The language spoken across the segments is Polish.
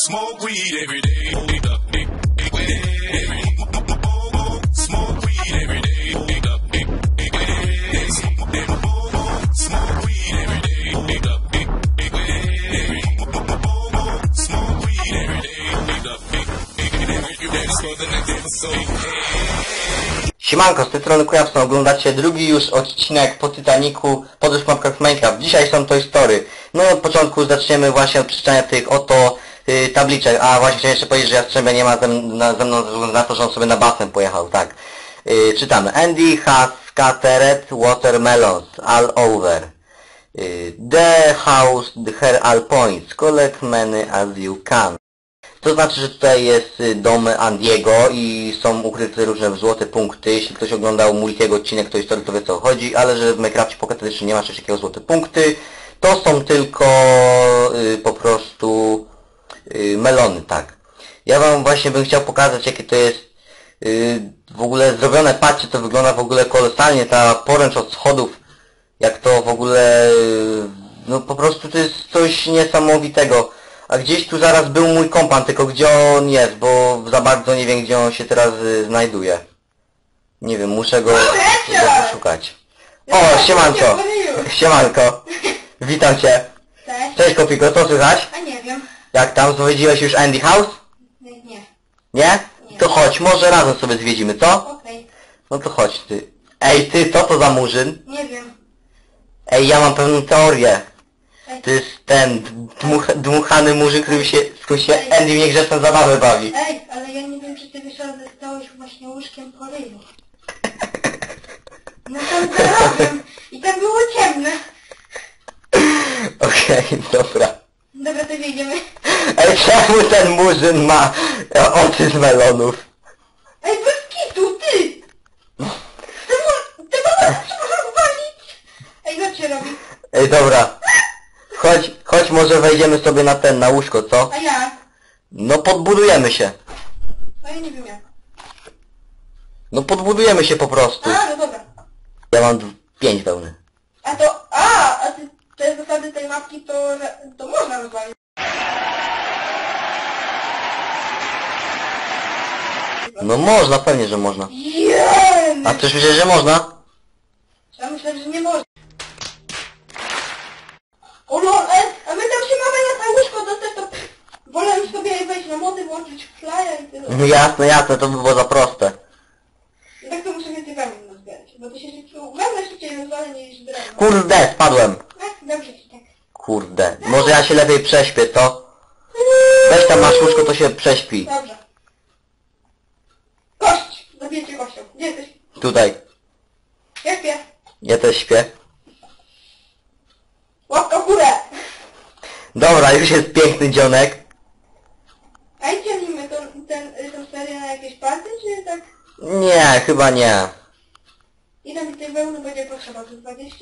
Smoke weed every day. Smoke weed every day. Smoke weed every day. Smoke weed every day. Siemanko, z tej strony Kujawson, oglądacie drugi już odcinek po Titanicu Podróż w mapkach Minecraft. Dzisiaj są Toy Story. No od początku zaczniemy właśnie od przeczytania tych oto tabliczek. A właśnie chciałem jeszcze powiedzieć, że Jastrzębia nie ma ze mną ze względu na to, że on sobie na basen pojechał, tak. Czytamy. Andy has scattered watermelons all over. The house, her all points. Collect many as you can. To znaczy, że tutaj jest dom Andiego i są ukryte różne złote punkty. Jeśli ktoś oglądał Multiego odcinek Toy Story, to wie, co chodzi, ale że w Minecrafcie Pocket nie ma czegoś takiego złote punkty. To są tylko po prostu melony, tak. Ja wam właśnie bym chciał pokazać, jakie to jest w ogóle zrobione. Patrzcie, to wygląda w ogóle kolosalnie, ta poręcz od schodów, jak to w ogóle, no po prostu to jest coś niesamowitego. A gdzieś tu zaraz był mój kompan, tylko gdzie on jest, bo za bardzo nie wiem, gdzie on się teraz znajduje. Nie wiem, muszę go poszukać. O, siemanko! Siemanko! Witam cię! Cześć. Cześć Kopiko, co słychać? A nie wiem. Jak tam, zwiedziłeś już Andy House? Nie. Nie? Nie. To chodź, może razem sobie zwiedzimy, co? Okej. No to chodź ty. Ej ty, co to za murzyn? Nie wiem. Ej, ja mam pewną teorię. To jest ten dmuchany murzyn, z którym się Andy w niegrzeczne zabawy bawi. Ej, ale ja nie wiem, czy ty wiesz, ale dostałeś właśnie łóżkiem po ryju. No tam zarobiłem i tam było ciemne. Okej, dobra. Dobra, to wyjdziemy. Ej, czemu ten murzyn ma oczy z melonów? Ej, bez kitu, ty! Ty można walić! Ej, co się robi? Ej, dobra. Chodź może wejdziemy sobie na łóżko, co? A jak? No podbudujemy się. A ja nie wiem jak. No podbudujemy się po prostu. A, no dobra. Ja mam 5 wełny. A te zasady tej mapki to można rozwalić. No można, pewnie, że można. Jem! A też myślisz, że można? Ja myślę, że nie można. O lol, a my tam się mamy na to łóżko dostać, to wolę już sobie wejść na mody, włączyć flyer i tyle. No jasne, to by było za proste. I tak to muszę więcej wełny nazbierać, bo to się wełnę szybciej rozwalę niż drewno. Kurde, spadłem. Dobrze ci tak. Kurde, może ja się lepiej prześpię, co? Weź tam masz łóżko, to się prześpi. Dobrze. Kość! Zabijcie kością. Gdzie jesteś? Tutaj. Ja śpię. Ja też śpię. Łapka w górę! Dobra, już jest piękny dzionek. A i dzielimy tę serię na jakieś party, czy tak? Nie, chyba nie. Ile mi tej wełny będzie potrzeba? To 20?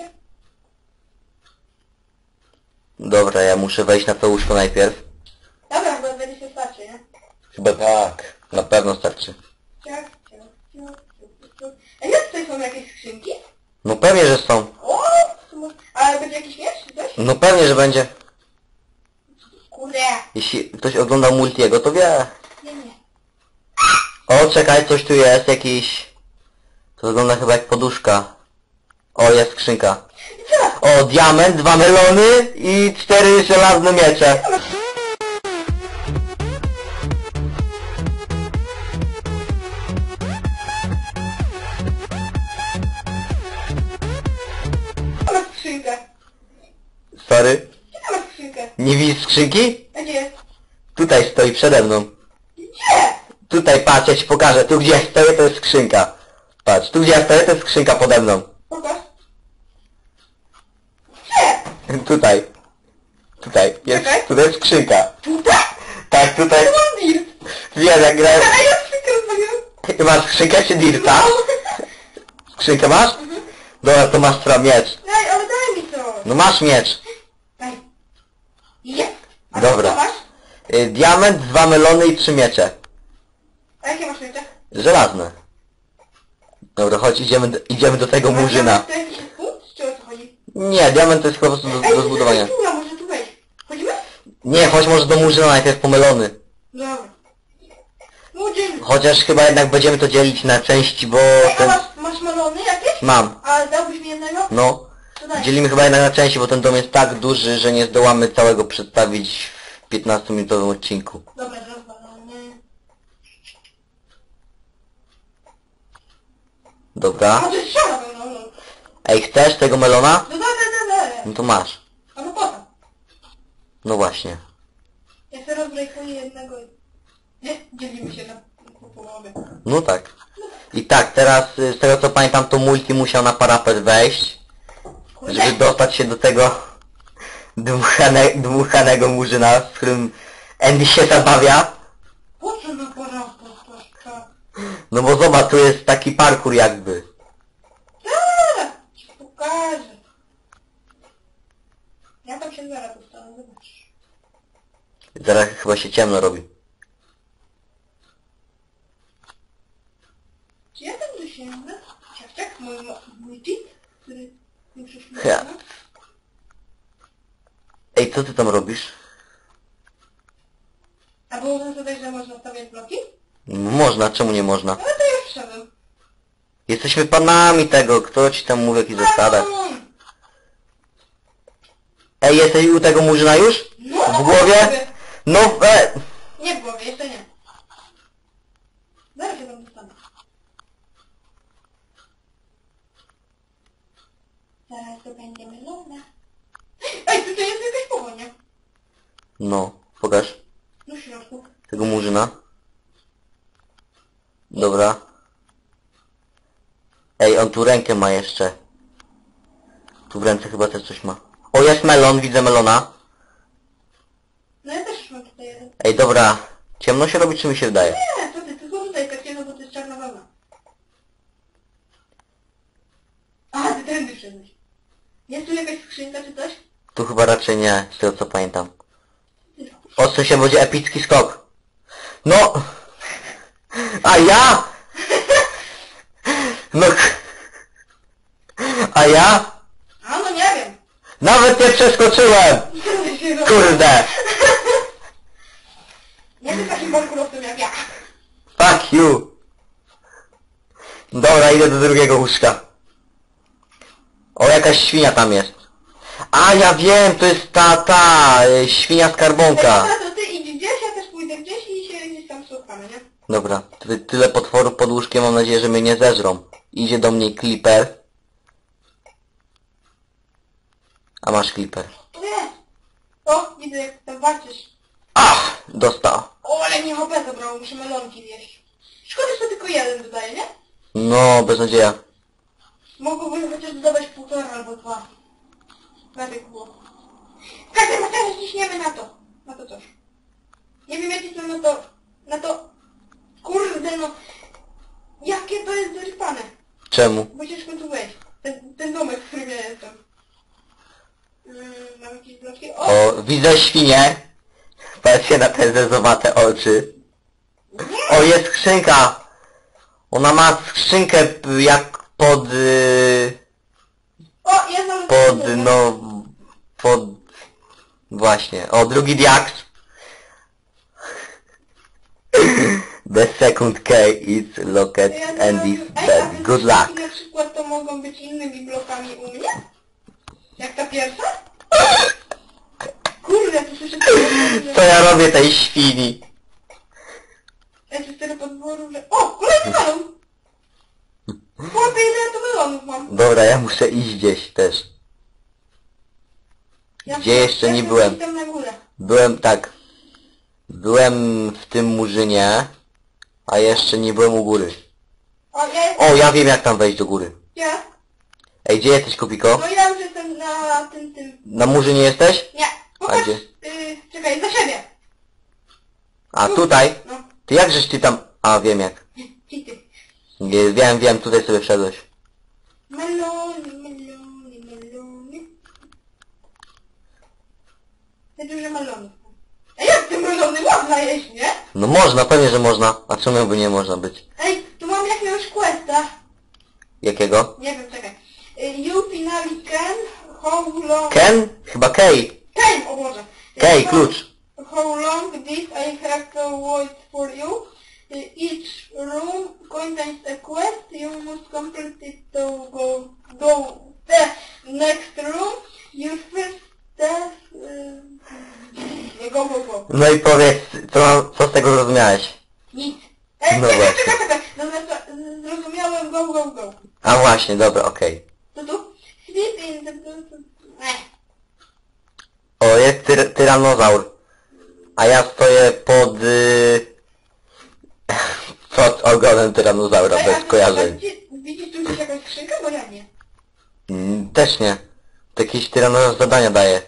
Dobra, ja muszę wejść na to łóżko najpierw. Dobra, chyba 20 starczy, nie? Chyba tak. Na pewno starczy. A jak tutaj są jakieś skrzynki? No pewnie, że są. O! Ale będzie jakiś miecz czy coś? No pewnie, że będzie. Kurde! Jeśli ktoś oglądał Multiego, to wie. Nie. O, czekaj, coś tu jest, jakiś... To wygląda chyba jak poduszka. O, jest skrzynka. Co? O, diament, 2 melony i 4 żelazne miecze. Mam skrzynkę. Sorry. Gdzie ty masz skrzynkę? Nie widzisz skrzynki? A gdzie jest? Tutaj stoi przede mną. Gdzie? Tutaj, patrz, ja ci pokażę. Tu gdzie ja stoję, to jest skrzynka. Patrz, tu gdzie ja stoję, to jest skrzynka pode mną. Pokaż. Gdzie? Tutaj. Jest, Czekaj. tutaj jest skrzynka. Tutaj? Tak, tutaj. To mam dirt. Wiem, jak grałem. A ja skrzynkę rozwaliłem. Masz skrzynkę czy dirta? No. Skrzynkę masz? Dobra, to masz teraz miecz. Daj, ale daj mi to. No masz miecz. Daj. Jest. A Dobra. co masz? Diament, 2 melony i 3 miecze. A jakie masz miecze? Żelazne. Dobra, chodź, idziemy do tego murzyna. To jakiś punkt? Czy o co chodzi? Nie, diament to jest po prostu do zbudowania. Ej, może tu wejść. Chodzimy? Nie, chodź może do Murzyna najpierw po melony. Dobra. Młodzieży. Chociaż chyba jednak będziemy to dzielić na części, bo... Ej, a Ten... masz melony jakieś? Mam. A dałbyś mi jednego? No. To daj. Dzielimy chyba jednak na części, bo ten dom jest tak duży, że nie zdołamy całego przedstawić w 15-minutowym odcinku. Dobra, rozwalony. Dobra. A to jest szara melonu. Ej, chcesz tego melona? No dobra. No to masz. A no potem. No właśnie. Ja sobie rozbrejkuję jednego i... Nie, dzielimy się na połowę. No tak. I tak, teraz z tego co pamiętam, to Multi musiał na parapet wejść, żeby dostać się do tego dmuchanego Murzyna, z którym Andy się zabawia. Po co na porządku? No bo zobacz, tu jest taki parkour jakby. Zaraz ci pokażę. Ja tam się zaraz dostanę, zobacz. Zaraz chyba się ciemno robi. Czy ja tam dosięgnę? Ciastek, mój tip, który mi przyszło. Ja. Ej, co ty tam robisz? A było to tak, że można stawiać bloki? Można, czemu nie można? Ale to już wszedłem. Jesteśmy panami tego, kto ci tam mówi o jakichś zasadach. Ej, jesteś u tego Murzyna już? No, W głowie? No, Nie w głowie, jeszcze nie. Zaraz się tam dostanę. Zaraz to będzie melona. Ej, tutaj jest jakaś pochodnia. No, pokaż. No w środku. Tego Murzyna. Dobra. Ej, on tu rękę ma jeszcze. Tu w ręce chyba też coś ma. O, jest melon, widzę melona. No ja też mam tutaj jeden. Ej, dobra. Ciemno się robi, czy mi się wydaje? Nie, co ty, tylko tutaj takiego, bo to jest czarna wełna. A, ty tędy wszedłeś. Jest tu jakaś skrzynka czy coś? Tu chyba raczej nie, z tego co pamiętam. Odsuń się, będzie epicki skok. No! A ja? No... A ja? A no nie wiem. Nawet nie przeskoczyłem! Kurde! Nie ty takim bankrutowcem jak ja. Fuck you! Dobra, idę do drugiego łóżka. O, jakaś świnia tam jest. A, ja wiem, to jest świnia skarbonka. Dobra, to ty idź gdzieś, ja też pójdę gdzieś i się gdzieś tam spotkamy, nie? Dobra, tyle potworów pod łóżkiem, mam nadzieję, że mnie nie zeżrą. Idzie do mnie Clipper. A masz Clipper. Nie. O, widzę jak tam walczysz. Ach! Dostał. O, ale mnie HP zabrało, muszę melonki zjeść. Szkoda, że tylko jeden dodaje, nie? No, beznadzieja. Mogłbym chociaż dodawać 1,5 albo 2. Tak było. W każdym razie ciśniemy na to. Na to coś. Nie wiem, jakie są na to... Kurde, no... Jakie to jest zarypane. Czemu? Bo ciężko tu wejść. Ten domek, w którym ja jestem. Mam jakieś bloki? O! O, widzę świnię. Patrzcie na te zezowate oczy. O, jest skrzynka. Ona ma skrzynkę jak pod... O, ja znalazłem pod, domek. no... pod... Właśnie. O, drugi diaks. The second key is locked and is dead. Good luck. Na przykład to mogą być innymi blokami u mnie? Jak ta pierwsza? Kurde, to słyszę... Co ja robię tej świni? Ja tu 4 podworu, że... O! Kolejny melon! Chłopie, ile ja tu melonów mam? Dobra, ja muszę iść gdzieś też. Gdzie jeszcze nie byłem? Tam na górę. Byłem w tym Murzynie, a jeszcze nie byłem u góry. O, ja jestem... O, ja wiem jak tam wejść do góry. Ja? Ej, gdzie jesteś, Kopiko? No ja już jestem na tym... Na Murzynie jesteś? Nie! Popatrz! gdzie? Czekaj, za siebie! A, tutaj? No. Ty jakżeś ty tam... A, wiem jak. City. Wiem, tutaj sobie wszedłeś. Melony. Te duże melony. A jak te melony można jeść, nie? No można, pewnie, że można. A czemu by nie można być? Ej, tu mam jakiegoś questa. Jakiego? Nie wiem, czekaj. You finally can, how long... Ken? Chyba Kej. Kane, o Boże. Kej, klucz. how long this I have to wait for you. Each room contains a quest. You must complete it to go the next room. You first test... Go. No i powiedz, co z tego zrozumiałeś? Nic. No właśnie. Czekaj. Zrozumiałem, go. A właśnie, dobra, okej. Co tu? Sleep in the... O, jest tyranozaur. A ja stoję pod... pod ogonem tyranozaura, bez kojarzeń. Widzisz tu gdzieś jakaś skrzynka? Bo ja nie. Też nie. To jakieś tyranozaur zadania daje.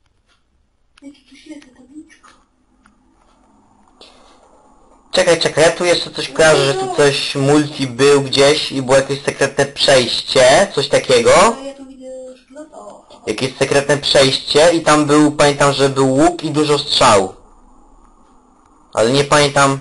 Czekaj, ja tu jeszcze coś kojarzę, że tu coś multi był gdzieś i było jakieś sekretne przejście, coś takiego. Ja tu widzę szkielet. Jakieś sekretne przejście i tam był, pamiętam, że był łuk i dużo strzał. Ale nie pamiętam...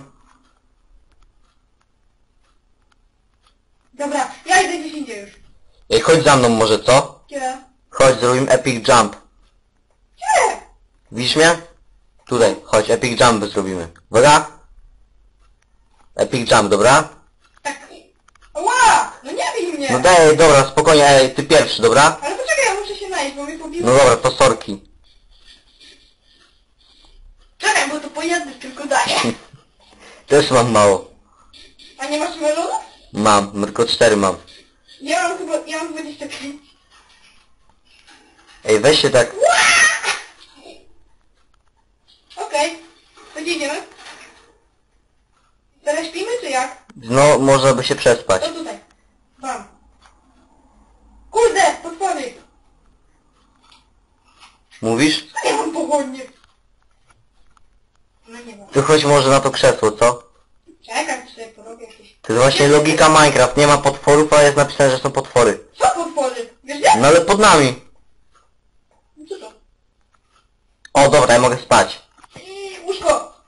Dobra, ja idę gdzieś indziej już. Ej, chodź za mną może, co? Gdzie? Chodź, zrobimy epic jump. Gdzie? Widzisz mnie? Tutaj, chodź, epic jump zrobimy. Uwaga! Epic jump, dobra? Tak. Ła! No nie bij mnie! No daj, dobra, spokojnie, ej, ty pierwszy, dobra? Ale poczekaj, ja muszę się najeść, bo mnie pobiło. No dobra, to sorki. Czekaj, bo to po jednym tylko daję. Też mam mało. A nie masz melonów? Mam, tylko 4 mam. Ja mam 25. Ej, weź się tak... Okej. To gdzie idziemy? Teraz śpimy czy jak? No, można by się przespać. To tutaj. Bam. Kurde, potwory! Mówisz? A ja mam pochodnie. No nie ma. To chodź może na to krzesło, co? Czekaj, czy sobie porobię jakieś... To jest właśnie logika Minecraft. Nie ma potworów, ale jest napisane, że są potwory. Co potwory? Wiesz gdzie? No ale pod nami. No co to? O, dobra, ja mogę spać. Łóżko!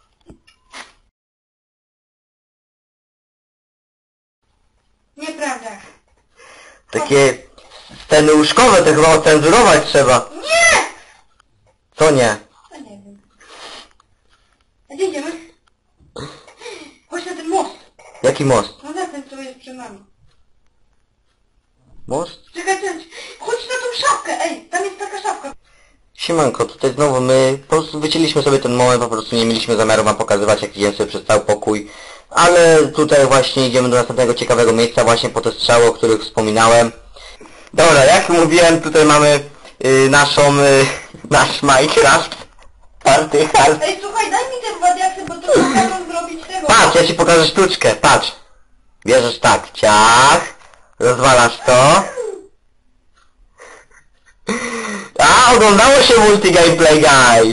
Nieprawda. Takie sceny łóżkowe, to chyba ocenzurować trzeba. Nie! Co nie? A nie wiem. A gdzie idziemy? Chodź na ten most. Jaki most? No na ten, co jest przed nami. Most? Czekaj, chodź na tą szafkę, ej, tam jest taka szafka. Siemanko, tutaj znowu my po prostu wycięliśmy sobie ten moment, po prostu nie mieliśmy zamiaru wam pokazywać, jak idziemy sobie przez cały pokój. Ale tutaj właśnie idziemy do następnego ciekawego miejsca, właśnie po te strzały, o których wspominałem. Dobra, jak mówiłem, tutaj mamy nasz Minecraft. Party hard. Ej, słuchaj, daj mi te 2 diaksy, bo to pokażę zrobić tego. Patrz, ja ci pokażę sztuczkę, patrz. Bierzesz tak, ciach, rozwalasz to. A, oglądało się multi gameplay guy.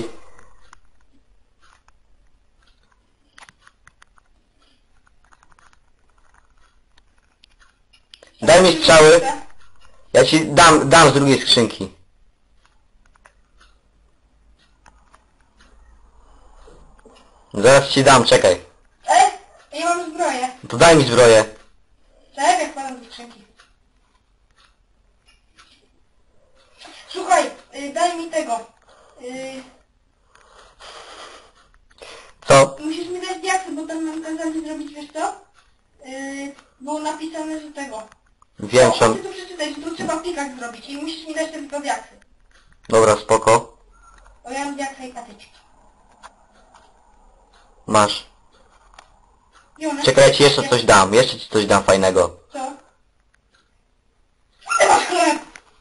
Daj mi strzały. Ja ci dam z drugiej skrzynki. Zaraz ci dam, czekaj. Ej, ja mam zbroję. To daj mi zbroję. Czekaj, wkładam do skrzynki. Słuchaj, daj mi tego. Co? Musisz mi dać diaksy, bo tam nam kazali zrobić, wiesz co? Było napisane, że tego. Wiem, Ty co... tu przeczytaj, że tu trzeba pikak zrobić i musisz mi dać te 2 diaksy. Dobra, spoko. Bo ja mam diaksa i patyczki. Masz. I one... Czekaj, ja ci jeszcze coś dam. Jeszcze ci coś dam fajnego. Co? Ty masz chleb!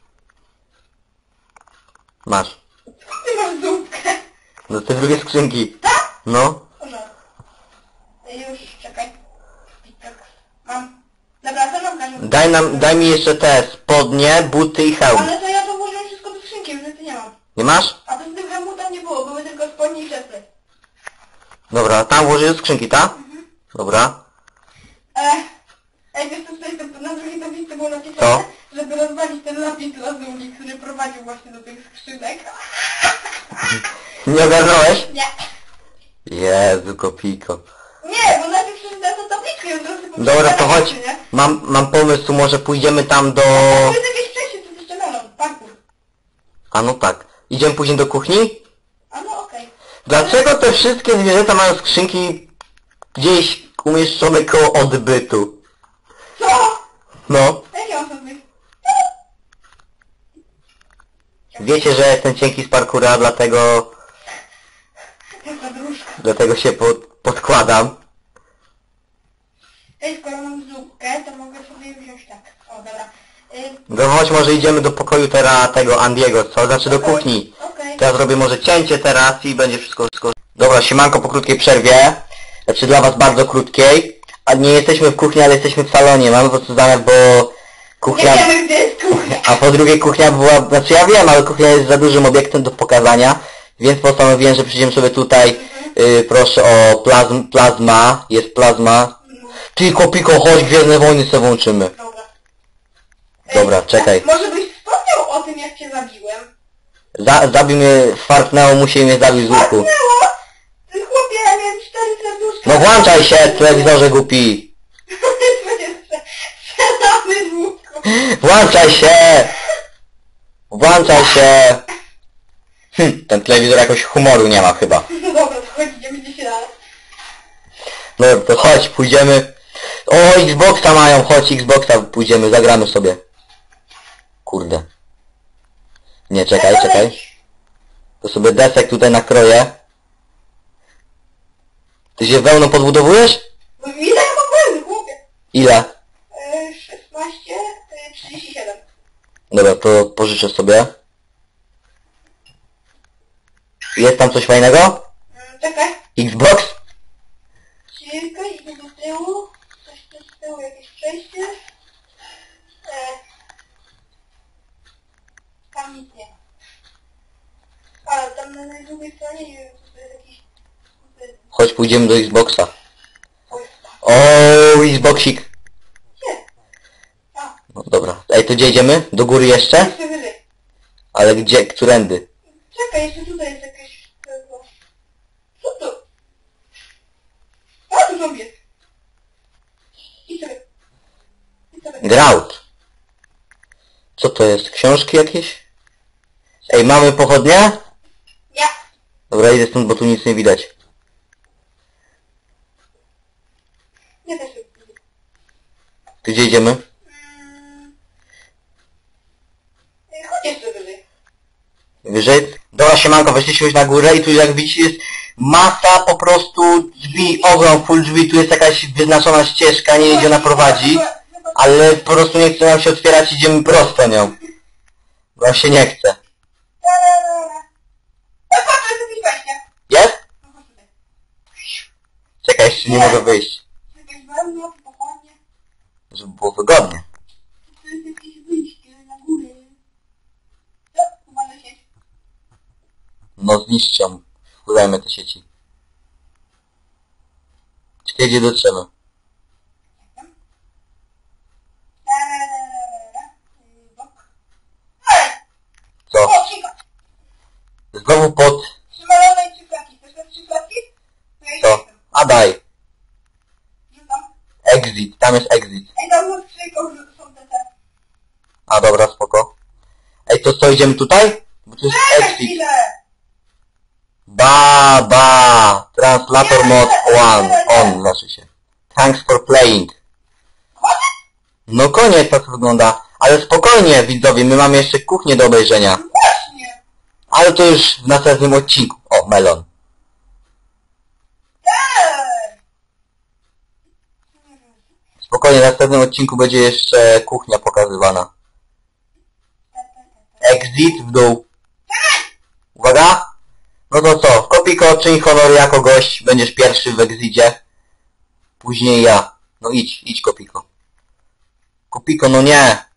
Masz. Ty masz zupkę! No te drugie skrzynki. Tak? No. Może. Już, czekaj. Pikak. Mam. Dobra, to nam każą. Daj mi jeszcze te spodnie, buty i hełm. Ale to ja to włożyłem wszystko do skrzynki, już ty nie mam. Nie masz? A to z tym hełmu tam nie było, były tylko spodnie i czesy. Dobra, tam włożysz do skrzynki, tak? Dobra. Ej, wiesz co, tutaj na drugiej tablicy było napisane, Co? żeby rozwalić ten lapis lazuli, który prowadził właśnie do tych skrzynek. Nie ogarnąłeś? Nie. Jezu, kopiko. Nie, bo najpierw przeczytałem tę tabliczkę i od razu Dobra, to chodź. nie? Mam pomysł, może pójdziemy tam do... To jest jakieś przejście, to jest jeszcze melon, parkour. A no tak. Idziemy później do kuchni? A no okej. Dlaczego te wszystkie zwierzęta mają skrzynki gdzieś umieszczone koło odbytu? Co? No. Jakie osoby? Wiecie, że jestem cienki z parkura, dlatego Jaka dróżka. się podkładam. Ej, skoro mam zupkę, to mogę sobie wziąć tak. O, dobra. No chodź, może idziemy do pokoju teraz tego Andiego, co? Znaczy do kuchni. Okej. To ja zrobię może cięcie teraz i będzie wszystko... Dobra, siemanko po krótkiej przerwie. Znaczy dla was bardzo krótkiej. A nie jesteśmy w kuchni, ale jesteśmy w salonie. Mamy po prostu zamiar, bo kuchnia... Nie wiemy, gdzie jest kuchnia. A po drugie kuchnia była... Znaczy ja wiem, ale kuchnia jest za dużym obiektem do pokazania. Więc postanowiłem, że przyjdziemy sobie tutaj... proszę o plazma. Jest plazma. Ty, Kopiko, chodź, Gwiezdne Wojny sobie włączymy. Dobra. Dobra, czekaj. Może byś wspomniał o tym, jak cię zabiłem? Zabił mnie, fartnęło mu się i mnie zabił z łuku. Fartnęło? Ty chłopie, ja miałem 4 serduszka. No włączaj się, telewizorze głupi! Strzelamy z łuku. Włączaj się! Włączaj się! Ten telewizor jakoś humoru nie ma chyba. No dobra, to chodź, idziemy gdzieś dalej. No to chodź, pójdziemy. O, Xboxa mają, chodź, Xboxa pójdziemy, zagramy sobie. Kurde. Nie, czekaj. To sobie desek tutaj nakroję. Ty się wełną podbudowujesz? No ile ja mam błędy, chłopie? Ile? 16, 37. Dobra, to pożyczę sobie. Jest tam coś fajnego? Czekaj. Xbox? Czekaj, idę do tyłu. Coś tu z tyłu, jakieś przejście. Tam nic nie ma. Ale tam na drugiej stronie nie wiem, to jest jakiś... Chodź, pójdziemy do Xboxa. Oj, O, Xboxik. gdzie? A, No dobra. Ej, to gdzie idziemy? Do góry jeszcze? jeszcze wyżej. Ale gdzie? Którędy? Czekaj, jeszcze tutaj jest jakieś... Co to? A, tu zombie jest. I sobie. Grout. Co to jest? Książki jakieś? Ej, mamy pochodnie? Ja. Dobra, idę stąd, bo tu nic nie widać. Ja też lubię. Tu gdzie idziemy? Chodź jeszcze wyżej. Wyżej? Dobra, siemanko, weszliśmy już na górę i tu jak widzicie jest masa po prostu drzwi, ogrom full drzwi, tu jest jakaś wyznaczona ścieżka, nie wiem gdzie ona prowadzi, ale po prostu nie chce nam się otwierać, idziemy prosto nią. Bo się nie chce. No patrz, jest jakieś wejście. Jest? No chodź tutaj. Czekaj, jeszcze nie mogę wyjść, Jakieś wełna, pochodnie. żeby było wygodnie. Tu jest jakieś wyjście na górę. No, uważaj się. No zniszczą, wkładajmy te sieci. Czekaj, gdzie dotrzemy. Bok. Ej! Co? O, cicho! Znowu pod... Przymalonej 3 flaki. Chcesz te 3 flaki? To ja Co? jestem. A daj. Rzucam. Exit, tam jest exit. Ej, tam na skrzyjką są te. A dobra, spoko. Ej, to co, idziemy tutaj? Bo tu jest Czekaj exit. chwilę! Ba. Translator mod on, znaczy się. Thanks for playing. No koniec, tak to wygląda. Ale spokojnie, widzowie, my mamy jeszcze kuchnię do obejrzenia. Właśnie! Ale to już w następnym odcinku. O, melon. Ej! Spokojnie, w następnym odcinku będzie jeszcze kuchnia pokazywana. Exit w dół. Uwaga. No to co? Kopiko, czyń honor jako gość. Będziesz pierwszy w exicie. Później ja. No idź Kopiko. Kopiko, no nie.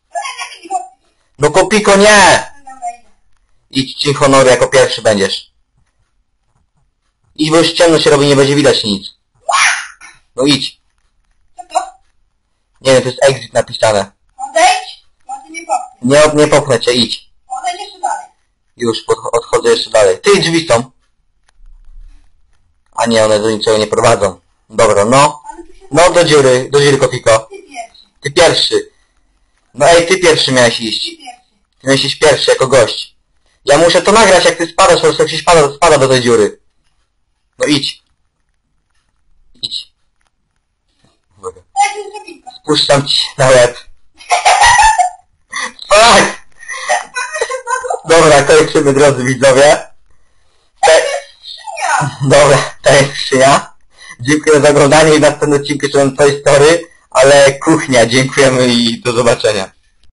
No Kopiko, nie. Idź, czyń honor jako pierwszy będziesz. Idź, bo już ciemno się robi, nie będzie widać nic. No idź. Co to? Nie wiem, to jest exit napisane. Odejdź, bo ty nie popchniesz. Nie popchnę cię, idź. Odejdź jeszcze dalej. Już, odchodzę jeszcze dalej. Ty, drzwi są. A nie, one do niczego nie prowadzą. Dobra, no. Ale tu się... No do dziury Kopiko. Ty pierwszy. Ty pierwszy. No ej, ty pierwszy miałeś iść. Ty pierwszy. Ty miałeś iść pierwszy jako gość. Ja muszę to nagrać, jak ty spadasz, po prostu jak się spada do tej dziury. No idź. Idź. Ja się zrobię. Puszczam ci na łeb. Fuck! Dobra, kończymy, drodzy widzowie. Dobra, to jest skrzynia. Dziękuję za oglądanie i w następnym odcinku jeszcze mam Toy Story, ale kuchnia. Dziękujemy i do zobaczenia.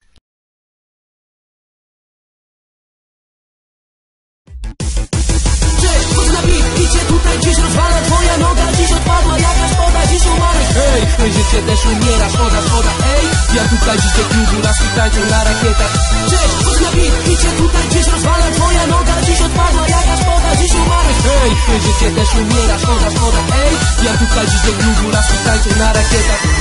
Cześć, chodź na bit, idzie tutaj dziś rozwala twoja noga, dziś odpadła jaka szkoda, dziś umarłeś. Hej, życie też umiera, szkoda, szkoda, ej. Ja tutaj dziś do klubu, laski tańczą na rakietach. Cześć, chodź na bit, idzie tutaj dziś rozwala twoja noga, dziś odpadła jaka szkoda, dziś umarłeś. Hej, życie też umiera, szkoda, szkoda, ej. Ja tutaj dziś do klubu, laski tańczą na rakietach.